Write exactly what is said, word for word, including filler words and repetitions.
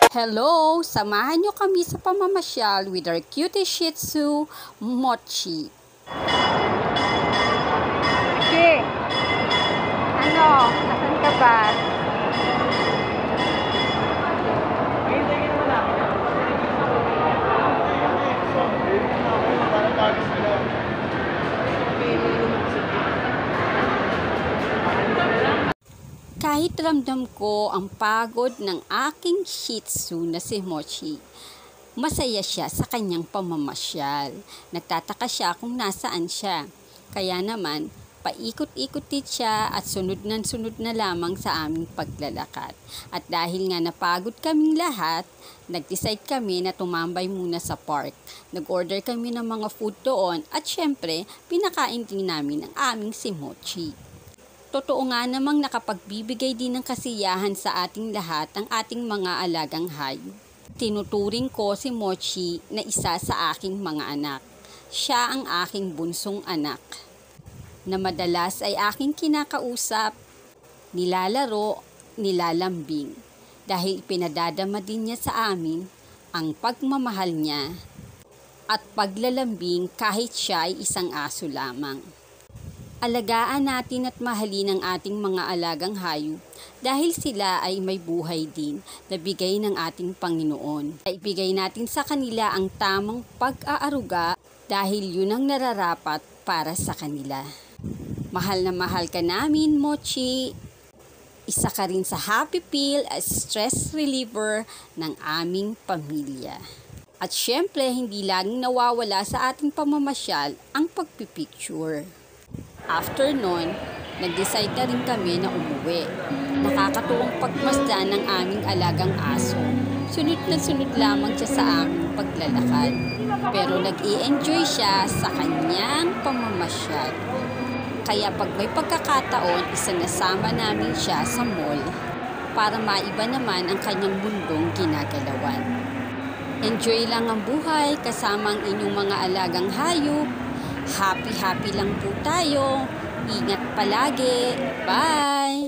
Hello! Samahan nyo kami sa pamamasyal with our cutie Shih Tzu, Mochi. Okay. Ano? Nasaan ka ba? Kahit ramdam ko ang pagod ng aking Shih Tzu na si Mochi, masaya siya sa kanyang pamamasyal. Nagtataka siya kung nasaan siya. Kaya naman, paikot-ikot din siya at sunod na sunod na lamang sa aming paglalakad. At dahil nga napagod kaming lahat, nag-decide kami na tumambay muna sa park. Nag-order kami ng mga food doon at syempre, pinakain din namin ang aming si Mochi. Totoo nga namang nakapagbibigay din ng kasiyahan sa ating lahat ang ating mga alagang hayop. Tinuturing ko si Mochi na isa sa aking mga anak. Siya ang aking bunsong anak, na madalas ay aking kinakausap, nilalaro, nilalambing. Dahil pinadadama din niya sa amin ang pagmamahal niya at paglalambing kahit siya ay isang aso lamang. Alagaan natin at mahalin ang ating mga alagang hayop dahil sila ay may buhay din na bigay ng ating Panginoon. Ibigay natin sa kanila ang tamang pag-aaruga dahil yun ang nararapat para sa kanila. Mahal na mahal ka namin, Mochi. Isa ka rin sa happy pill at stress reliever ng aming pamilya. At syempre, hindi laging nawawala sa ating pamamasyal ang pagpipicture. After nun, nag-decide na rin kami na umuwi. Nakakatuwang pagmasdan ng aming alagang aso. Sunod na sunod lamang siya sa aming paglalakad. Pero nag-i-enjoy siya sa kanyang pamamasyal. Kaya pag may pagkakataon, isinasama namin siya sa mall para maiba naman ang kanyang mundong ginagalawan. Enjoy lang ang buhay kasama ang inyong mga alagang hayop. Happy-happy lang po tayo. Ingat palagi. Bye!